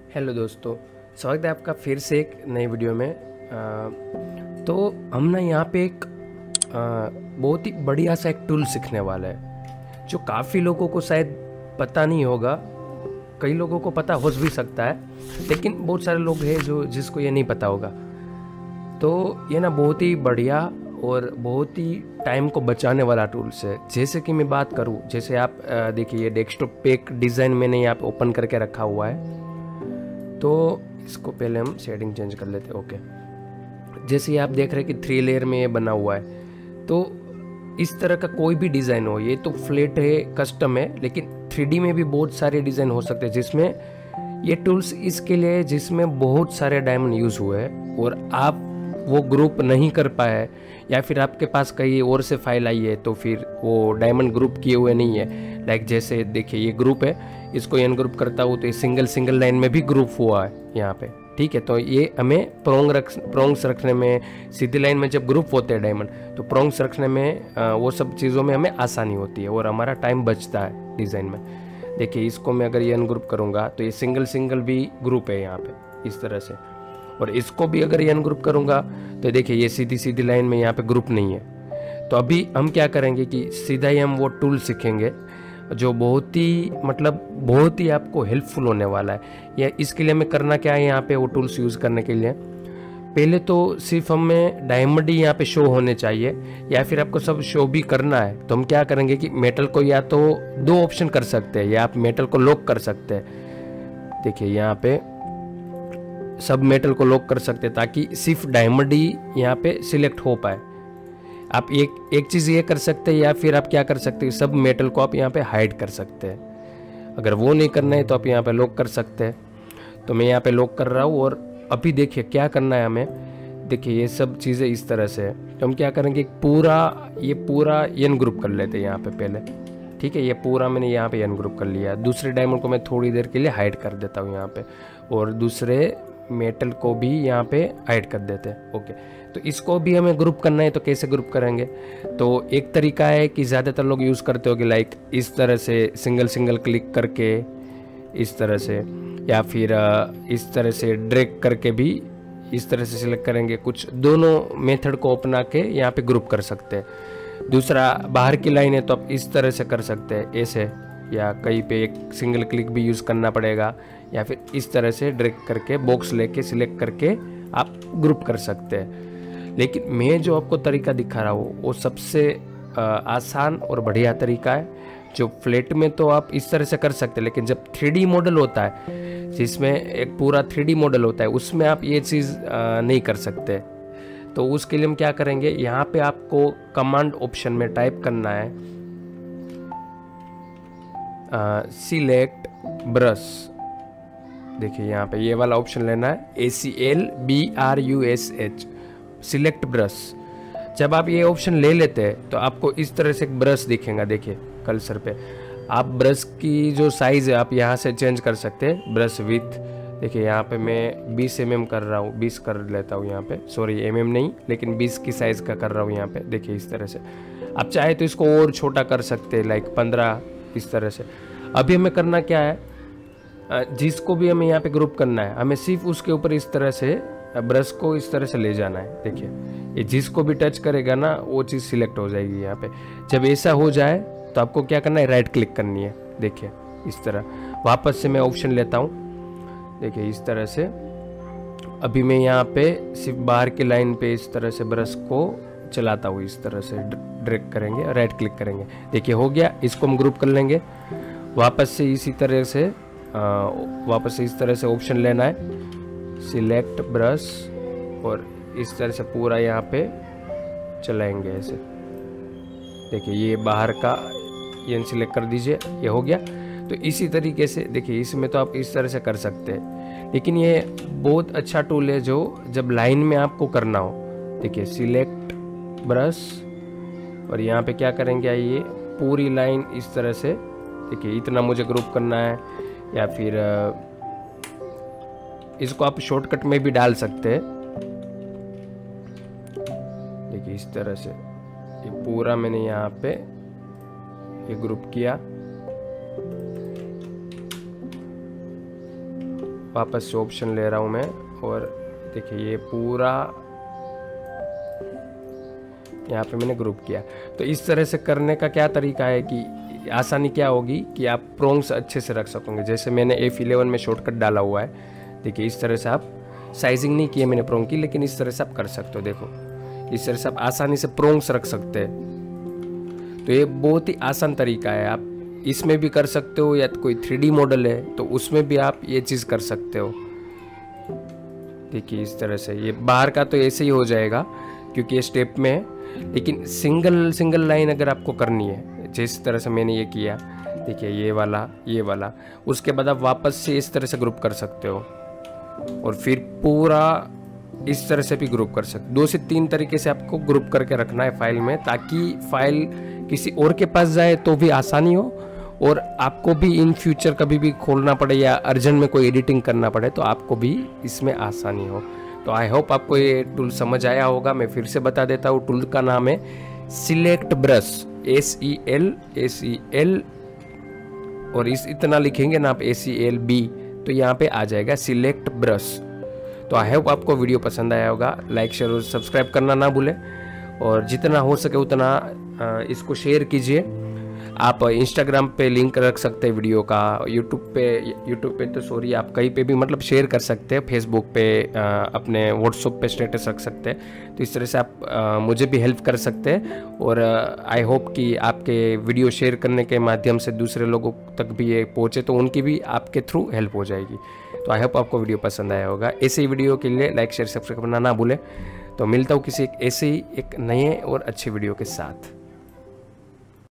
Hello दोस्तों, स्वागत है आपका फिर से एक नई वीडियो में। तो हम ना यहाँ पे एक बहुत ही बढ़िया सा एक टूल सीखने वाला है जो काफ़ी लोगों को शायद पता नहीं होगा। कई लोगों को पता हो भी सकता है, लेकिन बहुत सारे लोग हैं जिसको ये नहीं पता होगा। तो ये ना बहुत ही बढ़िया और बहुत ही टाइम को बचाने वाला टूल्स है। जैसे कि मैं बात करूँ, जैसे आप देखिए ये डेस्कटॉप पे एक डिज़ाइन मैंने यहाँ पे ओपन करके रखा हुआ है। तो इसको पहले हम शेडिंग चेंज कर लेते हैं। ओके, जैसे आप देख रहे हैं कि 3 लेयर में ये बना हुआ है। तो इस तरह का कोई भी डिज़ाइन हो, ये तो फ्लैट है, कस्टम है, लेकिन 3D में भी बहुत सारे डिज़ाइन हो सकते हैं जिसमें ये टूल्स इसके लिए जिसमें बहुत सारे डायमंड यूज़ हुए हैं और आप वो ग्रुप नहीं कर पाए या फिर आपके पास कहीं और से फाइल आई है तो फिर वो डायमंड ग्रुप किए हुए नहीं है। लाइक जैसे देखिए ये ग्रुप है, इसको एन ग्रुप करता हूँ तो ये सिंगल लाइन में भी ग्रुप हुआ है यहाँ पे। ठीक है, तो ये हमें प्रोंग्स रखने में, सीधी लाइन में जब ग्रुप होते हैं डायमंड तो प्रोंग्स रखने में वो सब चीज़ों में हमें आसानी होती है और हमारा टाइम बचता है डिज़ाइन में। देखिए इसको मैं अगर ये अनग्रुप करूँगा तो ये सिंगल भी ग्रुप है यहाँ पे इस तरह से, और इसको भी अगर ये अनग्रुप करूँगा तो देखिए ये सीधी लाइन में यहाँ पे ग्रुप नहीं है। तो अभी हम क्या करेंगे कि सीधा ही हम वो टूल सीखेंगे जो बहुत ही आपको हेल्पफुल होने वाला है। या इसके लिए हमें करना क्या है, यहाँ पे वो टूल्स यूज़ करने के लिए पहले तो सिर्फ हमें डायमंड ही यहाँ पे शो होने चाहिए, या फिर आपको सब शो भी करना है तो हम क्या करेंगे कि मेटल को या तो 2 ऑप्शन कर सकते हैं, या आप मेटल को लॉक कर सकते हैं। देखिए यहाँ पे सब मेटल को लॉक कर सकते हैं ताकि सिर्फ डायमंड ही यहाँ पे सिलेक्ट हो पाए। आप एक चीज़ ये कर सकते हैं, या फिर आप क्या कर सकते हैं, सब मेटल को आप यहाँ पे हाइड कर सकते हैं। अगर वो नहीं करना है तो आप यहाँ पे लॉक कर सकते हैं। तो मैं यहाँ पे लॉक कर रहा हूँ और अभी देखिए क्या करना है हमें। देखिए ये सब चीज़ें इस तरह से है, तो हम क्या करेंगे ये पूरा एन ग्रुप कर लेते हैं यहाँ पे पहले। ठीक है, ये पूरा मैंने यहाँ पे एन ग्रुप कर लिया। दूसरे डायमंड को मैं थोड़ी देर के लिए हाइड कर देता हूँ यहाँ पे, और दूसरे मेटल को भी यहाँ पे हाइड कर देते हैं। ओके, तो इसको भी हमें ग्रुप करना है तो कैसे ग्रुप करेंगे। तो एक तरीका है कि ज़्यादातर लोग यूज़ करते हो कि लाइक इस तरह से सिंगल क्लिक करके इस तरह से, या फिर इस तरह से ड्रैग करके भी इस तरह से सिलेक्ट करेंगे। कुछ दोनों मेथड को अपना के यहाँ पे ग्रुप कर सकते हैं। दूसरा बाहर की लाइन है तो आप इस तरह से कर सकते हैं ऐसे, या कहीं पे एक सिंगल क्लिक भी यूज़ करना पड़ेगा, या फिर इस तरह से ड्रैग करके बॉक्स लेके सिलेक्ट करके आप ग्रुप कर सकते हैं। लेकिन मैं जो आपको तरीका दिखा रहा हूँ वो सबसे आसान और बढ़िया तरीका है। जो फ्लैट में तो आप इस तरह से कर सकते हैं, लेकिन जब 3D मॉडल होता है, जिसमें एक पूरा 3D मॉडल होता है, उसमें आप ये चीज़ नहीं कर सकते। तो उसके लिए हम क्या करेंगे, यहाँ पे आपको कमांड ऑप्शन में टाइप करना है सिलेक्ट ब्रश। देखिए यहाँ पे ये वाला ऑप्शन लेना है, ACLBRUSH, सिलेक्ट ब्रश। जब आप ये ऑप्शन ले लेते हैं तो आपको इस तरह से एक ब्रश दिखेगा। देखिए कर्सर पे आप ब्रश की जो साइज़ है आप यहाँ से चेंज कर सकते हैं। ब्रश विथ देखिए यहाँ पे मैं 20 mm कर रहा हूँ, 20 कर लेता हूँ यहाँ पे, सॉरी mm नहीं, लेकिन 20 की साइज़ का कर रहा हूँ यहाँ पे। देखिए इस तरह से आप चाहे तो इसको और छोटा कर सकते हैं, लाइक 15 इस तरह से। अभी हमें करना क्या है, जिसको भी हमें यहाँ पे ग्रुप करना है, हमें सिर्फ उसके ऊपर इस तरह से ब्रश को इस तरह से ले जाना है। देखिए ये जिसको भी टच करेगा ना वो चीज़ सिलेक्ट हो जाएगी यहाँ पे। जब ऐसा हो जाए तो आपको क्या करना है, राइट क्लिक करनी है। देखिए इस तरह वापस से मैं ऑप्शन लेता हूँ। देखिए इस तरह से अभी मैं यहाँ पे सिर्फ बाहर की लाइन पे इस तरह से ब्रश को चलाता हूँ, इस तरह से ड्रैग करेंगे, राइट क्लिक करेंगे। देखिए हो गया, इसको हम ग्रुप कर लेंगे। वापस से इसी तरह से इस तरह से ऑप्शन लेना है सिलेक्ट ब्रश, और इस तरह से पूरा यहाँ पे चलाएंगे ऐसे। देखिए ये बाहर का ये सिलेक्ट कर दीजिए, ये हो गया। तो इसी तरीके से देखिए इसमें तो आप इस तरह से कर सकते हैं, लेकिन ये बहुत अच्छा टूल है जो जब लाइन में आपको करना हो। देखिए सिलेक्ट ब्रश, और यहाँ पे क्या करेंगे, आइए पूरी लाइन इस तरह से। देखिए इतना मुझे ग्रुप करना है, या फिर इसको आप शॉर्टकट में भी डाल सकते हैं। देखिए इस तरह से ये पूरा मैंने यहाँ पे ये ग्रुप किया। वापस से ऑप्शन ले रहा हूँ मैं, और देखिए ये पूरा यहाँ पे मैंने ग्रुप किया। तो इस तरह से करने का क्या तरीका है कि आसानी क्या होगी कि आप प्रोंग्स अच्छे से रख सकोगे। जैसे मैंने F11 में शॉर्टकट डाला हुआ है, देखिए इस तरह से आप साइजिंग नहीं किए मैंने प्रोंग की, लेकिन इस तरह से आप कर सकते हो। देखो इस तरह से आप आसानी से प्रोंग्स रख सकते हैं। तो ये बहुत ही आसान तरीका है, आप इसमें भी कर सकते हो, या कोई 3D मॉडल है तो उसमें भी आप ये चीज़ कर सकते हो। देखिए इस तरह से ये बाहर का तो ऐसे ही हो जाएगा क्योंकि ये स्टेप में है, लेकिन सिंगल लाइन अगर आपको करनी है जिस तरह से मैंने ये किया, देखिए ये वाला, उसके बाद आप वापस से इस तरह से ग्रुप कर सकते हो, और फिर पूरा इस तरह से भी ग्रुप कर सकते। 2 से 3 तरीके से आपको ग्रुप करके रखना है फाइल में, ताकि फाइल किसी और के पास जाए तो भी आसानी हो, और आपको भी इन फ्यूचर कभी भी खोलना पड़े या अर्जेंट में कोई एडिटिंग करना पड़े तो आपको भी इसमें आसानी हो। तो आई होप आपको ये टूल समझ आया होगा। मैं फिर से बता देता हूँ, टूल का नाम है सिलेक्ट ब्रश, SEL, और इतना लिखेंगे ना आप SELB, तो यहाँ पे आ जाएगा सिलेक्ट ब्रश। तो आई होप आपको वीडियो पसंद आया होगा। लाइक, शेयर और सब्सक्राइब करना ना भूलें, और जितना हो सके उतना इसको शेयर कीजिए। आप इंस्टाग्राम पे लिंक रख सकते हैं वीडियो का, यूट्यूब पे तो सॉरी, आप कहीं पे भी मतलब शेयर कर सकते हैं, फेसबुक पे, अपने व्हाट्सएप पे स्टेटस रख सकते हैं। तो इस तरह से आप मुझे भी हेल्प कर सकते हैं, और आई होप कि आपके वीडियो शेयर करने के माध्यम से दूसरे लोगों तक भी ये पहुँचे, तो उनकी भी आपके थ्रू हेल्प हो जाएगी। तो आई होप आपको वीडियो पसंद आया होगा। ऐसे ही वीडियो के लिए लाइक, शेयर, सब्सक्राइब करना ना भूलें। तो मिलता हूँ किसी ऐसे ही एक नए और अच्छे वीडियो के साथ।